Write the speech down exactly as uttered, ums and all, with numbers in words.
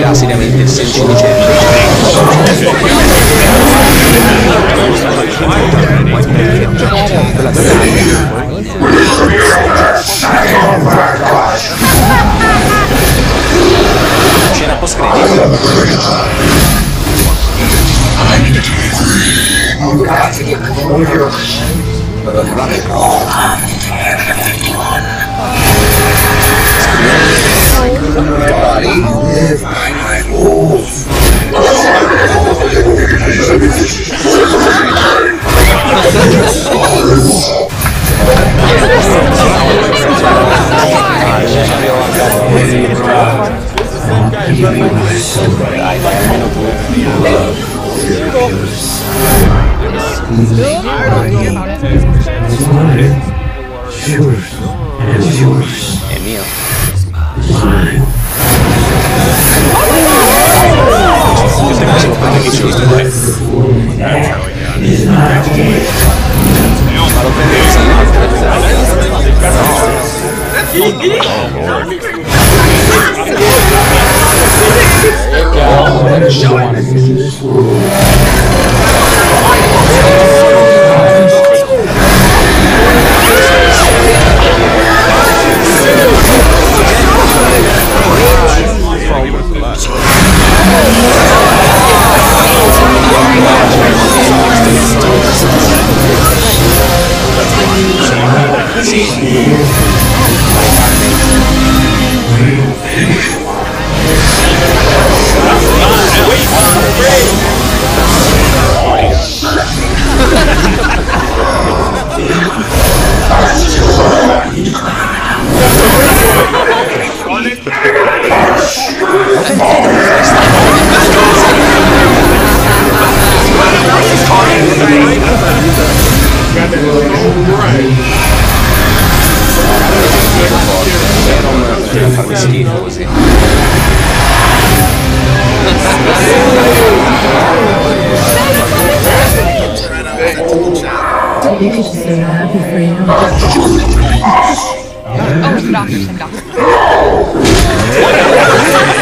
prenderà seriamente il senso di scena post live by my rules. Yours and yours. È mio. Mine. Is not here. Ma lo prende farmi schifo così. You could say I'm happy for you. Oh, bra, bra.